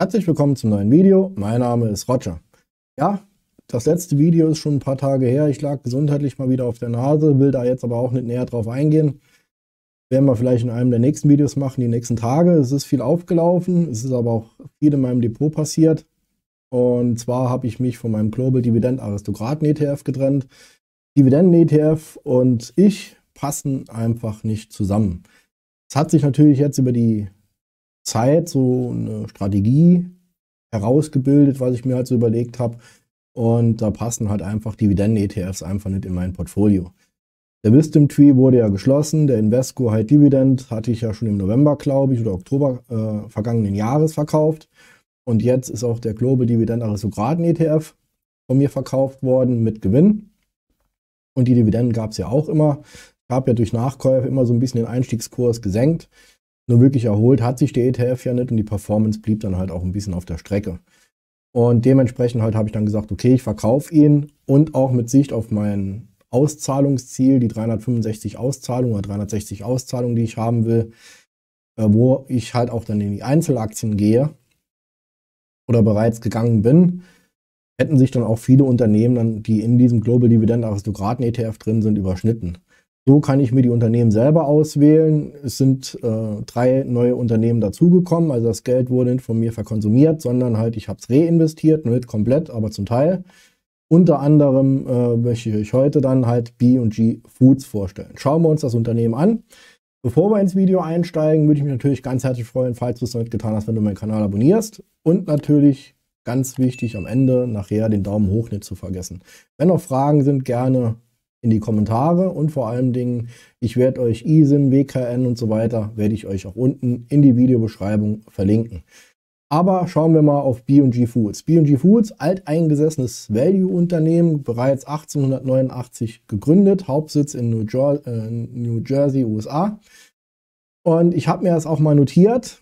Herzlich willkommen zum neuen Video. Mein Name ist Roger. Ja, das letzte Video ist schon ein paar Tage her. Ich lag gesundheitlich mal wieder auf der Nase, will da jetzt aber auch nicht näher drauf eingehen. Werden wir vielleicht in einem der nächsten Videos machen, die nächsten Tage. Es ist viel aufgelaufen, es ist aber auch viel in meinem Depot passiert. Und zwar habe ich mich von meinem Global Dividend Aristokraten ETF getrennt. Dividenden ETF und ich passen einfach nicht zusammen. Es hat sich natürlich jetzt über die Zeit so eine Strategie herausgebildet, was ich mir halt so überlegt habe. Und da passen halt einfach Dividenden-ETFs einfach nicht in mein Portfolio. Der Wisdom Tree wurde ja geschlossen, der Invesco High Dividend hatte ich ja schon im November, glaube ich, oder Oktober vergangenen Jahres verkauft. Und jetzt ist auch der Global Dividend Aristokraten ETF von mir verkauft worden mit Gewinn. Und die Dividenden gab es ja auch immer. Ich habe ja durch Nachkäufe immer so ein bisschen den Einstiegskurs gesenkt. Nur wirklich erholt hat sich der ETF ja nicht und die Performance blieb dann halt auch ein bisschen auf der Strecke. Und dementsprechend halt habe ich dann gesagt, okay, ich verkaufe ihn und auch mit Sicht auf mein Auszahlungsziel, die 365 Auszahlungen oder 360 Auszahlungen, die ich haben will, wo ich halt auch dann in die Einzelaktien gehe oder bereits gegangen bin, hätten sich dann auch viele Unternehmen, dann, die in diesem Global Dividend Aristokraten ETF drin sind, überschnitten. So kann ich mir die Unternehmen selber auswählen. Es sind 3 neue Unternehmen dazugekommen, also das Geld wurde nicht von mir verkonsumiert, sondern halt ich habe es reinvestiert, nicht komplett, aber zum Teil. Unter anderem möchte ich euch heute dann halt B&G Foods vorstellen. Schauen wir uns das Unternehmen an. Bevor wir ins Video einsteigen, würde ich mich natürlich ganz herzlich freuen, falls du es noch nicht getan hast, wenn du meinen Kanal abonnierst. Und natürlich ganz wichtig am Ende nachher den Daumen hoch nicht zu vergessen. Wenn noch Fragen sind, gerne in die Kommentare und vor allen Dingen, ich werde euch ISIN, WKN und so weiter, werde ich euch auch unten in die Videobeschreibung verlinken. Aber schauen wir mal auf B&G Foods. B&G Foods, alteingesessenes Value-Unternehmen, bereits 1889 gegründet, Hauptsitz in New Jersey, USA. Und ich habe mir das auch mal notiert.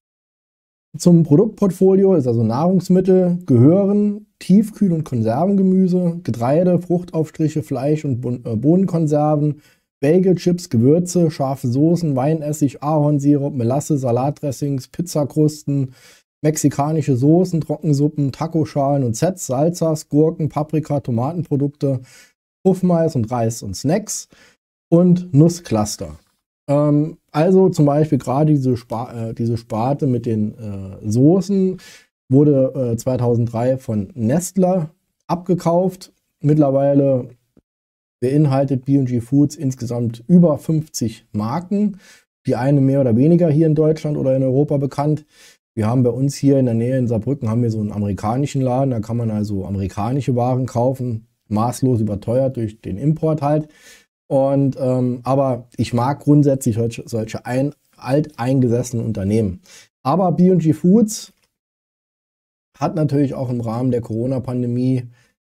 Zum Produktportfolio ist also Nahrungsmittel, gehören Tiefkühl- und Konservengemüse, Getreide, Fruchtaufstriche, Fleisch- und Bohnenkonserven, Bagelchips, Gewürze, scharfe Soßen, Weinessig, Ahornsirup, Melasse, Salatdressings, Pizzakrusten, mexikanische Soßen, Trockensuppen, Tacoschalen und Sets, Salsas, Gurken, Paprika, Tomatenprodukte, Puffmais und Reis und Snacks und Nusscluster. Also zum Beispiel gerade diese Sparte mit den Soßen wurde 2003 von Nestle abgekauft. Mittlerweile beinhaltet B&G Foods insgesamt über 50 Marken. Die eine mehr oder weniger hier in Deutschland oder in Europa bekannt. Wir haben bei uns hier in der Nähe in Saarbrücken haben wir so einen amerikanischen Laden. Da kann man also amerikanische Waren kaufen, maßlos überteuert durch den Import halt. Und aber ich mag grundsätzlich solche alteingesessenen Unternehmen. Aber B&G Foods hat natürlich auch im Rahmen der Corona-Pandemie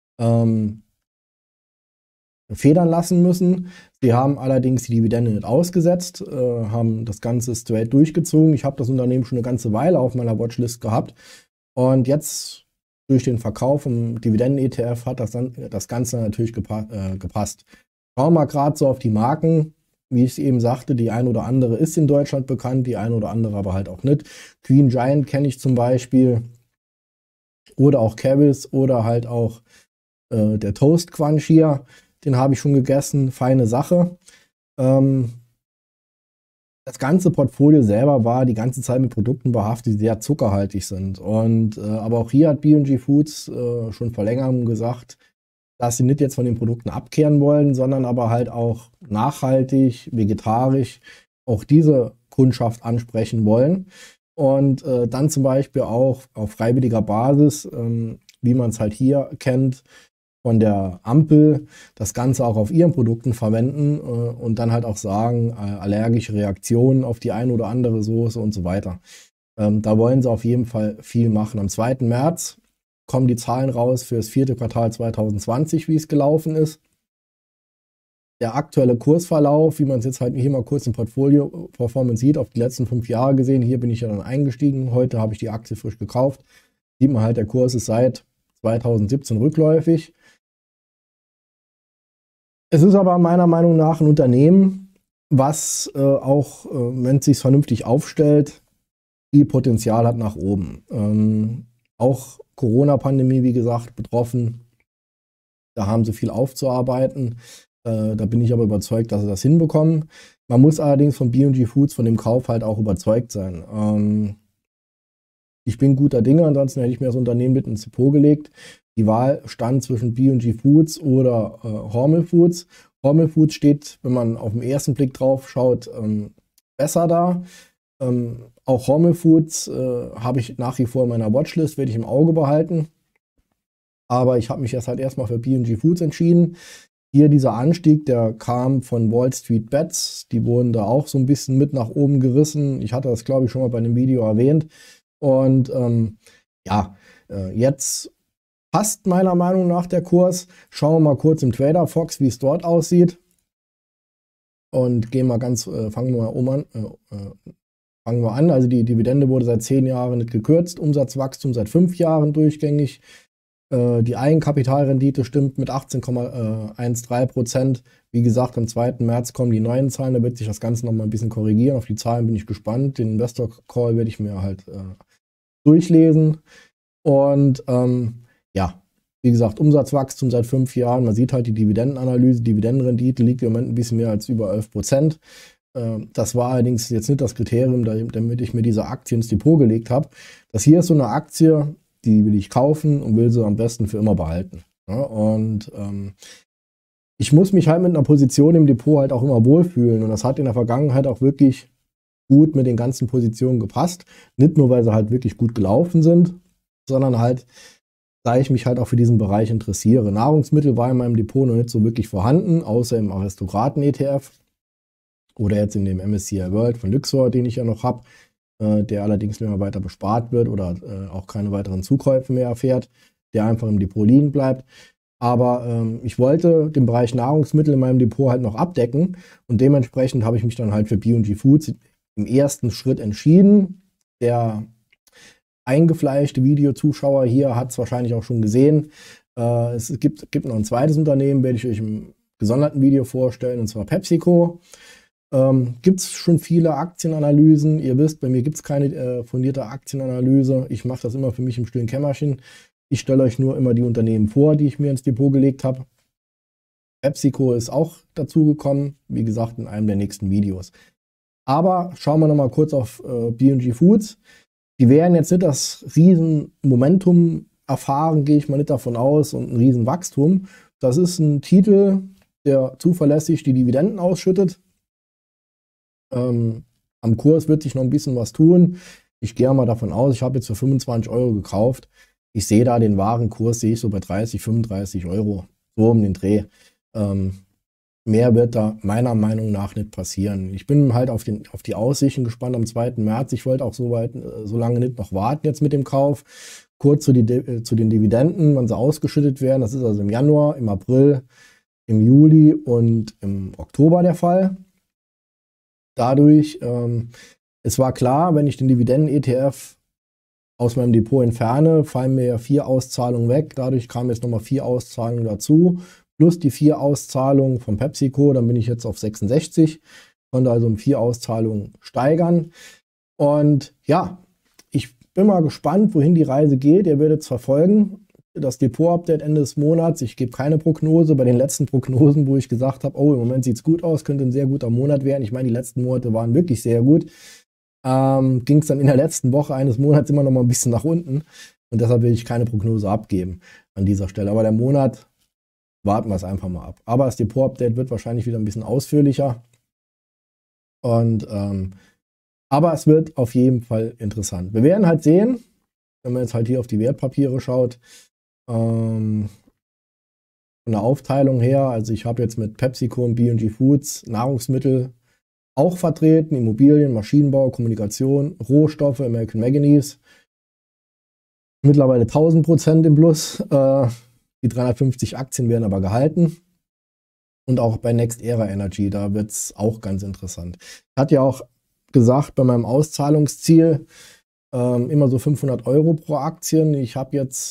federn lassen müssen. Sie haben allerdings die Dividende nicht ausgesetzt, haben das Ganze straight durchgezogen. Ich habe das Unternehmen schon eine ganze Weile auf meiner Watchlist gehabt. Und jetzt durch den Verkauf vom Dividenden-ETF hat das Ganze natürlich gepasst. Schauen wir mal gerade so auf die Marken. Wie ich es eben sagte, die ein oder andere ist in Deutschland bekannt, die ein oder andere aber halt auch nicht. Green Giant kenne ich zum Beispiel. Oder auch Cabis oder halt auch der Toast Crunch hier. Den habe ich schon gegessen. Feine Sache. Das ganze Portfolio selber war die ganze Zeit mit Produkten behaftet, die sehr zuckerhaltig sind. Und aber auch hier hat B&G Foods schon vor längerem gesagt, dass sie nicht jetzt von den Produkten abkehren wollen, sondern aber halt auch nachhaltig, vegetarisch auch diese Kundschaft ansprechen wollen. Und dann zum Beispiel auch auf freiwilliger Basis, wie man es halt hier kennt, von der Ampel, das Ganze auch auf ihren Produkten verwenden und dann halt auch sagen, allergische Reaktionen auf die eine oder andere Soße und so weiter. Da wollen sie auf jeden Fall viel machen. Am 2. März kommen die Zahlen raus für das 4. Quartal 2020, wie es gelaufen ist. Der aktuelle Kursverlauf, wie man es jetzt halt hier mal kurz im Portfolio-Performance sieht, auf die letzten 5 Jahre gesehen, hier bin ich ja dann eingestiegen, heute habe ich die Aktie frisch gekauft, sieht man halt, der Kurs ist seit 2017 rückläufig. Es ist aber meiner Meinung nach ein Unternehmen, was auch, wenn es sich vernünftig aufstellt, viel Potenzial hat nach oben. Auch Corona-Pandemie, wie gesagt, betroffen. Da haben sie viel aufzuarbeiten. Da bin ich aber überzeugt, dass sie das hinbekommen. Man muss allerdings von B&G Foods, von dem Kauf halt auch überzeugt sein. Ich bin guter Dinge, ansonsten hätte ich mir das Unternehmen mit ins Depot gelegt. Die Wahl stand zwischen B&G Foods oder Hormel Foods. Hormel Foods steht, wenn man auf den ersten Blick drauf schaut, besser da. Auch Hormel Foods habe ich nach wie vor in meiner Watchlist, werde ich im Auge behalten. Aber ich habe mich jetzt halt erstmal für B&G Foods entschieden. Hier dieser Anstieg, der kam von Wall Street Bets. Die wurden da auch so ein bisschen mit nach oben gerissen. Ich hatte das, glaube ich, schon mal bei einem Video erwähnt. Und jetzt passt meiner Meinung nach der Kurs. Schauen wir mal kurz im Trader Fox, wie es dort aussieht. Und gehen mal fangen wir an. Also die Dividende wurde seit 10 Jahren nicht gekürzt. Umsatzwachstum seit 5 Jahren durchgängig. Die Eigenkapitalrendite stimmt mit 18,13%. Wie gesagt, am 2. März kommen die neuen Zahlen. Da wird sich das Ganze nochmal ein bisschen korrigieren. Auf die Zahlen bin ich gespannt. Den Investor Call werde ich mir halt durchlesen. Und wie gesagt, Umsatzwachstum seit 5 Jahren. Man sieht halt die Dividendenanalyse. Dividendenrendite liegt im Moment ein bisschen mehr als über 11%. Das war allerdings jetzt nicht das Kriterium, damit ich mir diese Aktie ins Depot gelegt habe. Das hier ist so eine Aktie, die will ich kaufen und will sie am besten für immer behalten. Ja, und ich muss mich halt mit einer Position im Depot halt auch immer wohlfühlen. Und das hat in der Vergangenheit auch wirklich gut mit den ganzen Positionen gepasst. Nicht nur, weil sie halt wirklich gut gelaufen sind, sondern halt, da ich mich halt auch für diesen Bereich interessiere. Nahrungsmittel war in meinem Depot noch nicht so wirklich vorhanden, außer im Aristokraten-ETF oder jetzt in dem MSCI World von Lyxor, den ich ja noch habe, der allerdings nicht mehr weiter bespart wird oder auch keine weiteren Zukäufe mehr erfährt, der einfach im Depot liegen bleibt. Aber ich wollte den Bereich Nahrungsmittel in meinem Depot halt noch abdecken und dementsprechend habe ich mich dann halt für B&G Foods im ersten Schritt entschieden. Der eingefleischte Videozuschauer hier hat es wahrscheinlich auch schon gesehen. Es gibt noch ein zweites Unternehmen, werde ich euch im gesonderten Video vorstellen, und zwar PepsiCo. Gibt es schon viele Aktienanalysen. Ihr wisst, bei mir gibt es keine fundierte Aktienanalyse. Ich mache das immer für mich im stillen Kämmerchen. Ich stelle euch nur immer die Unternehmen vor, die ich mir ins Depot gelegt habe. PepsiCo ist auch dazu gekommen, wie gesagt, in einem der nächsten Videos. Aber schauen wir nochmal kurz auf B&G Foods. Die werden jetzt nicht das riesen Momentum erfahren, gehe ich mal nicht davon aus, und ein riesen Wachstum. Das ist ein Titel, der zuverlässig die Dividenden ausschüttet. Am Kurs wird sich noch ein bisschen was tun. Ich gehe mal davon aus, ich habe jetzt für 25 Euro gekauft. Ich sehe da den wahren Kurs, sehe ich so bei 30, 35 Euro, so um den Dreh. Mehr wird da meiner Meinung nach nicht passieren. Ich bin halt auf die Aussichten gespannt am 2. März. Ich wollte auch so lange nicht noch warten jetzt mit dem Kauf. Kurz zu den Dividenden, wann sie ausgeschüttet werden. Das ist also im Januar, im April, im Juli und im Oktober der Fall. Dadurch, es war klar, wenn ich den Dividenden-ETF aus meinem Depot entferne, fallen mir ja 4 Auszahlungen weg. Dadurch kamen jetzt nochmal 4 Auszahlungen dazu, plus die 4 Auszahlungen von PepsiCo. Dann bin ich jetzt auf 66, konnte also um 4 Auszahlungen steigern. Und ja, ich bin mal gespannt, wohin die Reise geht. Ihr werdet es verfolgen. Das Depot-Update Ende des Monats. Ich gebe keine Prognose. Bei den letzten Prognosen, wo ich gesagt habe, oh, im Moment sieht es gut aus, könnte ein sehr guter Monat werden. Ich meine, die letzten Monate waren wirklich sehr gut. Ging es dann in der letzten Woche eines Monats immer noch mal ein bisschen nach unten. Und deshalb will ich keine Prognose abgeben an dieser Stelle. Aber der Monat, warten wir es einfach mal ab. Aber das Depot-Update wird wahrscheinlich wieder ein bisschen ausführlicher. Und aber es wird auf jeden Fall interessant. Wir werden halt sehen, wenn man jetzt halt hier auf die Wertpapiere schaut, von der Aufteilung her, also ich habe jetzt mit PepsiCo und B&G Foods Nahrungsmittel auch vertreten, Immobilien, Maschinenbau, Kommunikation, Rohstoffe, American Manganese, mittlerweile 1000% im Plus. Die 350 Aktien werden aber gehalten. Und auch bei Next Era Energy, da wird es auch ganz interessant. Ich hatte ja auch gesagt, bei meinem Auszahlungsziel immer so 500 Euro pro Aktien. Ich habe jetzt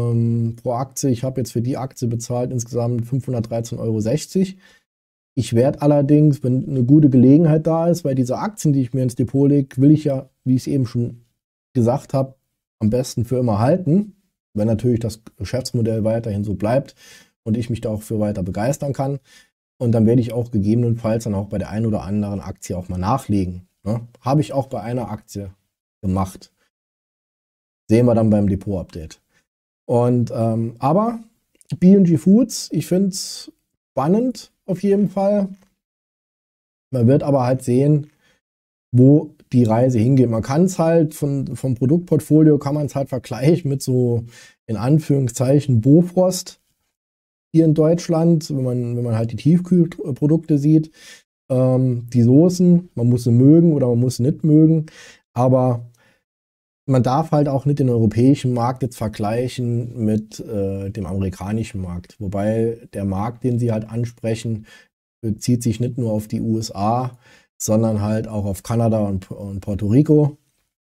für die Aktie bezahlt insgesamt 513,60 Euro. Ich werde allerdings, wenn eine gute Gelegenheit da ist, weil diese Aktien, die ich mir ins Depot lege, will ich ja, wie ich es eben schon gesagt habe, am besten für immer halten, wenn natürlich das Geschäftsmodell weiterhin so bleibt und ich mich da auch für weiter begeistern kann. Und dann werde ich auch gegebenenfalls dann auch bei der einen oder anderen Aktie auch mal nachlegen. Ne? Habe ich auch bei einer Aktie gemacht. Sehen wir dann beim Depot-Update. Und aber B&G Foods, ich finde es spannend auf jeden Fall. Man wird aber halt sehen, wo die Reise hingeht. Man kann es halt vom Produktportfolio kann man es halt vergleichen mit so in Anführungszeichen Bofrost hier in Deutschland, wenn man halt die Tiefkühlprodukte sieht, die Soßen, man muss sie mögen oder man muss sie nicht mögen, aber man darf halt auch nicht den europäischen Markt jetzt vergleichen mit dem amerikanischen Markt, wobei der Markt, den sie halt ansprechen, bezieht sich nicht nur auf die USA, sondern halt auch auf Kanada und Puerto Rico.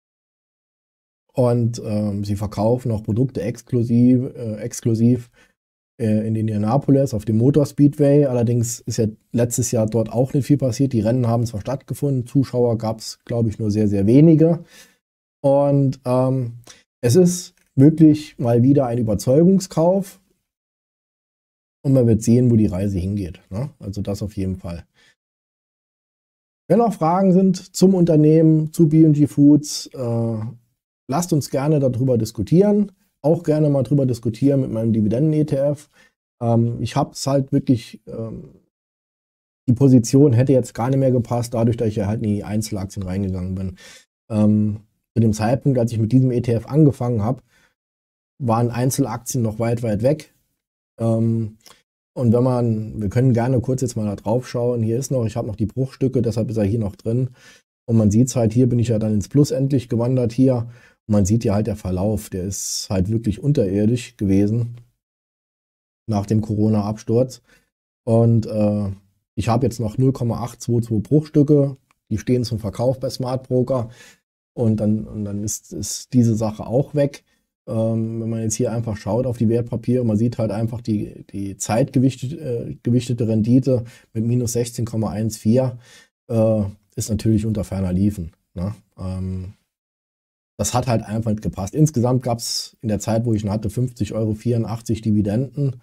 Und sie verkaufen auch Produkte exklusiv in Indianapolis auf dem Motor Speedway. Allerdings ist ja letztes Jahr dort auch nicht viel passiert. Die Rennen haben zwar stattgefunden, Zuschauer gab es, glaube ich, nur sehr, sehr wenige. Und es ist wirklich mal wieder ein Überzeugungskauf. Und man wird sehen, wo die Reise hingeht. Ne? Also das auf jeden Fall. Wenn noch Fragen sind zum Unternehmen, zu B&G Foods, lasst uns gerne darüber diskutieren. Auch gerne mal darüber diskutieren mit meinem Dividenden-ETF. Ich habe es halt wirklich, die Position hätte jetzt gar nicht mehr gepasst, dadurch, dass ich ja halt in die Einzelaktien reingegangen bin. Zu dem Zeitpunkt, als ich mit diesem ETF angefangen habe, waren Einzelaktien noch weit, weit weg. Und wir können gerne kurz jetzt mal da drauf schauen. Hier ist noch, ich habe noch die Bruchstücke, deshalb ist er hier noch drin. Und man sieht es halt, hier bin ich ja dann ins Plus endlich gewandert hier. Und man sieht ja halt der Verlauf, der ist halt wirklich unterirdisch gewesen nach dem Corona-Absturz. Und ich habe jetzt noch 0,822 Bruchstücke, die stehen zum Verkauf bei Smart Broker. Und dann ist diese Sache auch weg. Wenn man jetzt hier einfach schaut auf die Wertpapiere, man sieht halt einfach die zeitgewichtete Rendite mit minus 16,14 ist natürlich unter ferner Liefen. Ne? Das hat halt einfach nicht gepasst. Insgesamt gab es in der Zeit, wo ich ihn hatte, 50,84 € Dividenden.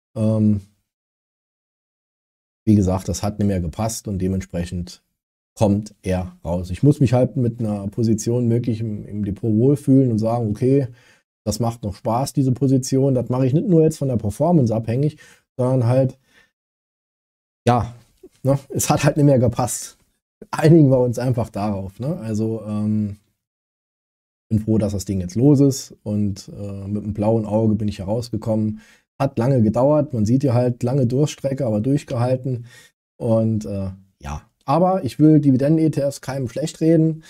Wie gesagt, das hat nicht mehr gepasst und dementsprechend kommt er raus. Ich muss mich halt mit einer Position wirklich im Depot wohlfühlen und sagen, okay, das macht noch Spaß, diese Position. Das mache ich nicht nur jetzt von der Performance abhängig, sondern halt, ja, ne, es hat halt nicht mehr gepasst. Einigen wir uns einfach darauf. Ne? Also, bin froh, dass das Ding jetzt los ist und mit einem blauen Auge bin ich herausgekommen. Hat lange gedauert, man sieht ja halt, lange Durststrecke, aber durchgehalten. Und ja, aber ich will Dividenden-ETFs keinem schlecht reden.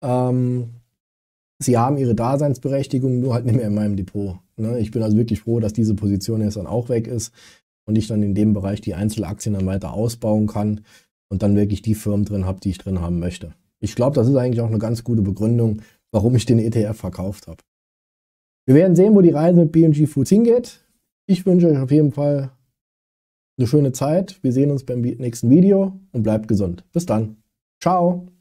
Sie haben ihre Daseinsberechtigung, nur halt nicht mehr in meinem Depot. Ne? Ich bin also wirklich froh, dass diese Position jetzt dann auch weg ist und ich dann in dem Bereich die Einzelaktien dann weiter ausbauen kann und dann wirklich die Firmen drin habe, die ich drin haben möchte. Ich glaube, das ist eigentlich auch eine ganz gute Begründung, warum ich den ETF verkauft habe. Wir werden sehen, wo die Reise mit B&G Foods hingeht. Ich wünsche euch auf jeden Fall eine schöne Zeit. Wir sehen uns beim nächsten Video und bleibt gesund. Bis dann. Ciao.